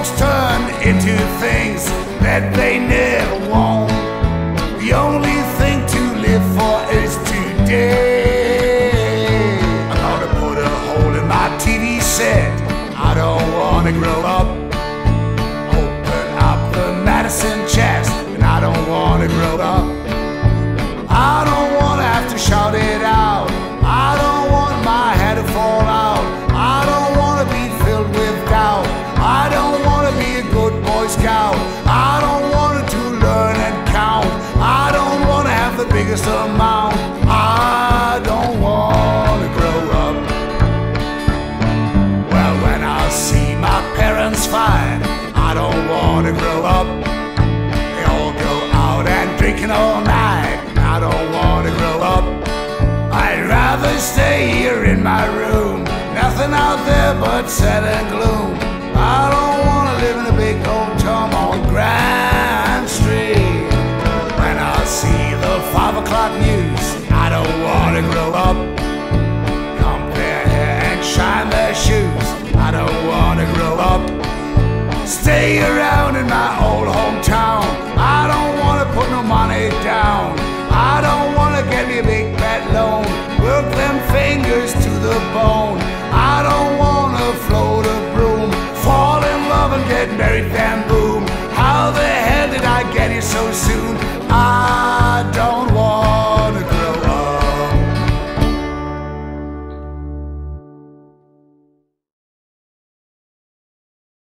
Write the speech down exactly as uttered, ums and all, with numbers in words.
folks turn into things that they never want. The only thing to live for is today. I'm gonna put a hole in my T V set. I don't wanna grow up. Open up the Madison chest, and I don't wanna grow up. I don't wanna have to shout it out. I don't want my head to fall out. I don't wanna be filled with doubt. I don't wanna be a good Boy Scout. I don't want to learn and count. I don't wanna have the biggest amount. I don't wanna grow up. Well, when I see my parents fight, I don't wanna grow up. They all go out and drinking all night. I don't wanna grow up. I'd rather stay here in my room. Nothing out there but sad and gloom. I don't wanna live in a big old town on Grand Street. When I see the five o'clock news, I don't wanna grow up. Comb their hair and shine their shoes. I don't wanna grow up. Stay around in my old hometown. I don't wanna put no money down. I don't wanna get me a big fat loan. Work them fingers to the bone. I don't wanna float a broom. Fall in love and get married, then boom. How the hell did I get here so soon?